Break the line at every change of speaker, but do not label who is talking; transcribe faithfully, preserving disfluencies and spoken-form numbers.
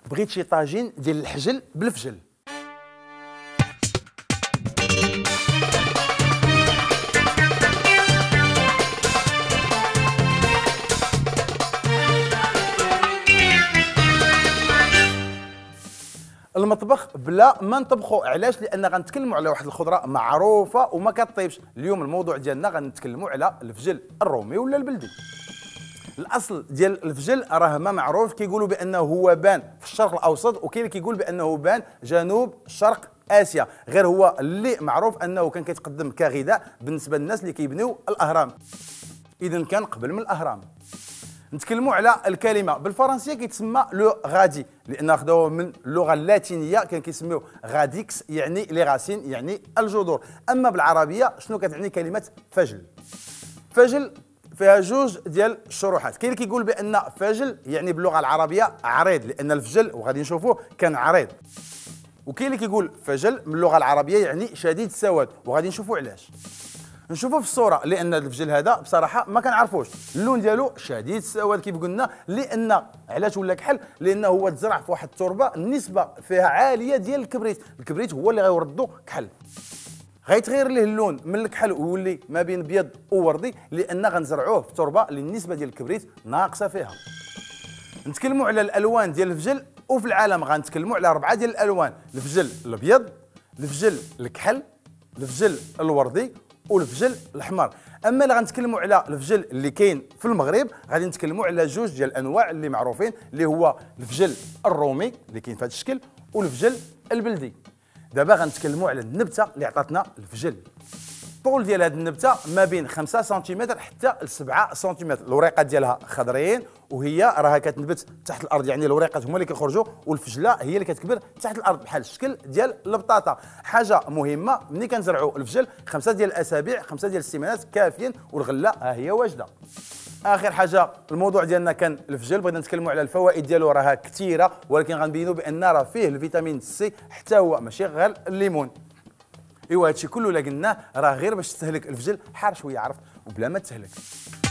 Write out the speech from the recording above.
بغيت شي طاجين ديال الحجل بالفجل. المطبخ بلا ما نطبخو، علاش؟ لان غنتكلموا على واحد الخضره معروفه وما كطيبش. اليوم الموضوع ديالنا غنتكلموا على الفجل الرومي ولا البلدي. الاصل ديال الفجل راه ما معروف، كيقولوا بانه هو بان في الشرق الاوسط، وكاين اللي كيقول بانه بان جنوب شرق اسيا، غير هو اللي معروف انه كان كيتقدم كغذاء بالنسبه للناس اللي كيبنيو الاهرام، اذا كان قبل من الاهرام. نتكلموا على الكلمه بالفرنسيه كيتسمى لو غادي، لان خداوه من اللغه اللاتينيه كان كيسميوه غاديكس، يعني لي غاسين، يعني الجذور. اما بالعربيه شنو كتعني كلمه فجل؟ فجل فيها جوج ديال الشروحات. كاين اللي كيقول بان فجل يعني باللغه العربيه عريض، لان الفجل وغادي نشوفوه كان عريض. وكاين اللي كيقول فجل من اللغه العربيه يعني شديد السواد، وغادي نشوفوا علاش. نشوفوا في الصوره، لان الفجل هذا بصراحه ما كنعرفوش اللون ديالو شديد السواد كيف قلنا، لان علاش ولا كحل؟ لانه هو تزرع في واحد التربه النسبه فيها عاليه ديال الكبريت، الكبريت هو اللي غيوردو كحل. غيتغير ليه اللون من الكحل ويولي ما بين ابيض ووردي، لان غنزرعوه في تربه اللي النسبه ديال الكبريت ناقصه فيها. نتكلموا على الالوان ديال الفجل، وفي العالم غنتكلموا على اربعه ديال الالوان: الفجل الابيض، الفجل الكحل، الفجل الوردي، والفجل الاحمر. اما اللي غنتكلموا على الفجل اللي كاين في المغرب، غادي نتكلموا على جوج ديال الانواع اللي معروفين، اللي هو الفجل الرومي اللي كاين في هذا الشكل، والفجل البلدي. دابا غنتكلموا على النبته اللي عطاتنا الفجل. الطول ديال هذه النبته ما بين خمسة سنتيمتر حتى ل سبعة سنتيمتر، الوريقات ديالها خضريين، وهي راها كتنبت تحت الارض، يعني الوريقات هما اللي كيخرجوا والفجله هي اللي كتكبر تحت الارض بحال الشكل ديال البطاطا. حاجه مهمه، ملي كنزرعوا الفجل خمسه ديال الاسابيع، خمسه ديال السيمانات كافيين، والغله ها هي واجده. اخر حاجه الموضوع ديالنا كان الفجل، بغينا نتكلموا على الفوائد ديالو، راها كثيره، ولكن غنبينوا بان راه فيه الفيتامين سي حتى هو، ماشي غير الليمون. ايوا هادشي كله اللي قلناه راه غير باش تستهلك الفجل حار شويه عرفت، وبلا ما تهلك.